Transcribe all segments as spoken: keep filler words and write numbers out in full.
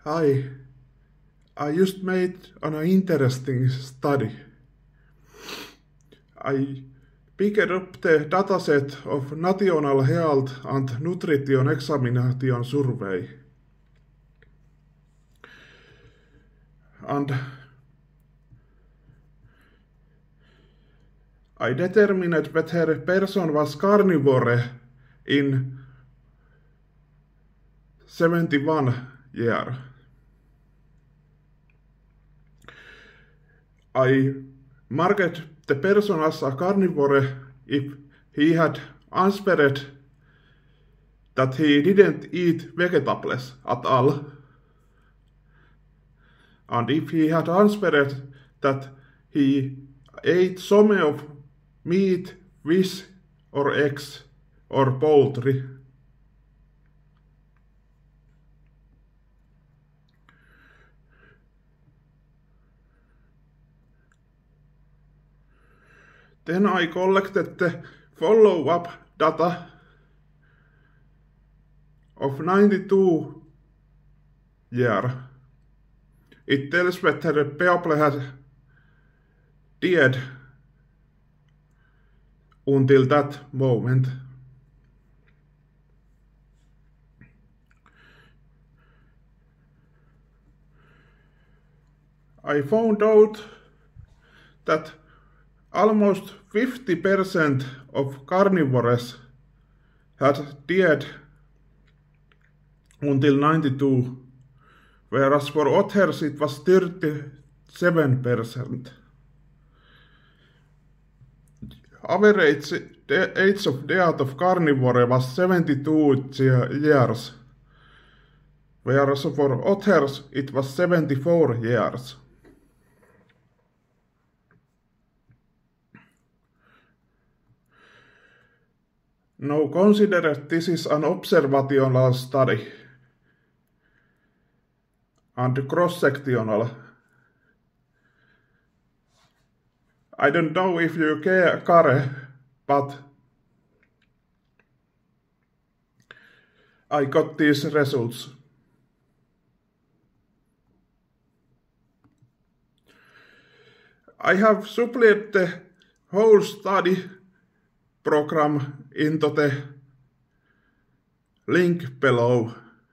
Hi, I just made an interesting study. I picked up the dataset of National Health and Nutrition Examination Survey. And I determined whether a person was carnivore in seventy-one years. I marked the person as a carnivore if he had answered that he didn't eat vegetables at all, and if he had answered that he ate some of meat, fish or eggs or poultry. Then I collected the follow-up data of ninety-two years. It tells whether the people had died until that moment. I found out that almost fifty percent of carnivores had died until ninety-two, whereas for others it was thirty-seven percent. Average age of death of carnivore was seventy-two years, whereas for others it was seventy-four years. Now consider this is an observational study and cross-sectional. I don't know if you care, but I got these results. I have supplied the whole study program into the link below.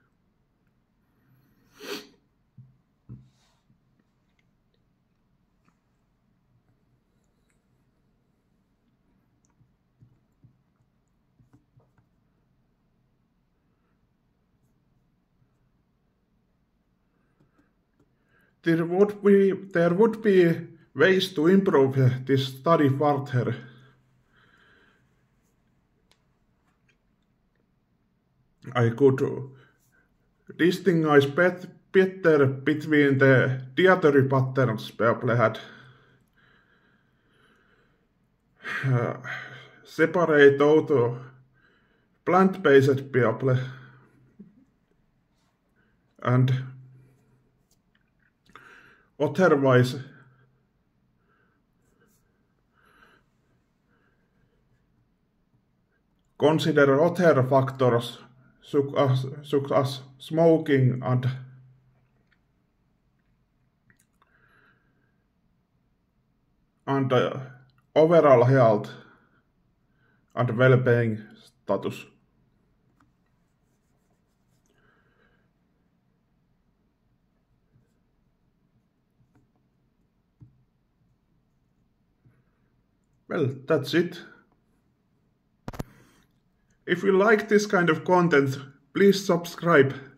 There would be, there would be ways to improve this study further. I could distinguish better between the dietary patterns people had, uh, separate out plant-based people and otherwise consider other factors such as smoking and and uh, overall health and well-being status. Well, that's it. If you like this kind of content, please subscribe.